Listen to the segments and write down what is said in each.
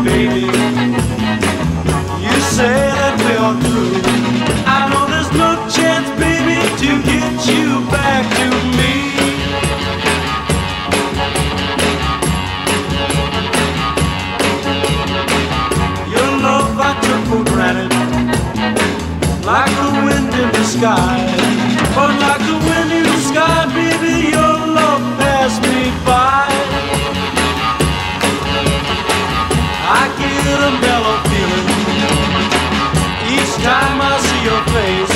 baby. You say that we are through. I know there's no chance, baby, to get you back to me. Your love I took for granted, like the wind in the sky. But like the wind in the sky, baby, your love passed me by. I get a mellow feeling each time I see your face.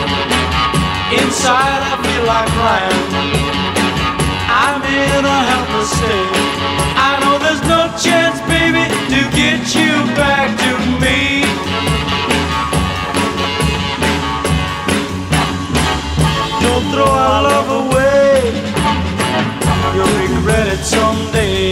Inside I feel like crying, I'm in a helpless state. I know there's no chance, baby, to get you back to me. Don't throw our love away, you'll regret it someday.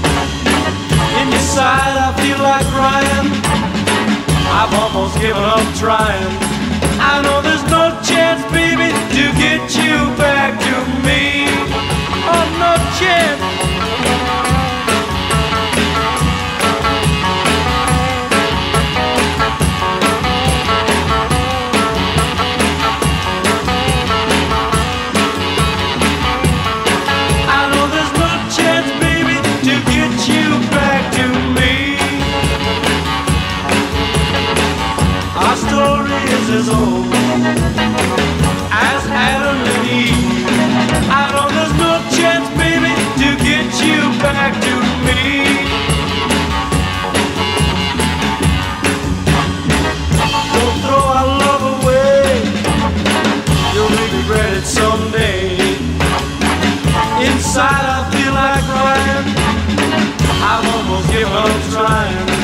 Inside I feel like crying, I've almost given up trying. I know there's no chance, baby, to get you back to me. Oh, no chance. Our story is as old as Adam and Eve. I know there's no chance, baby, to get you back to me. Don't throw our love away, you'll regret it someday. Inside I feel like crying, I've almost given up trying.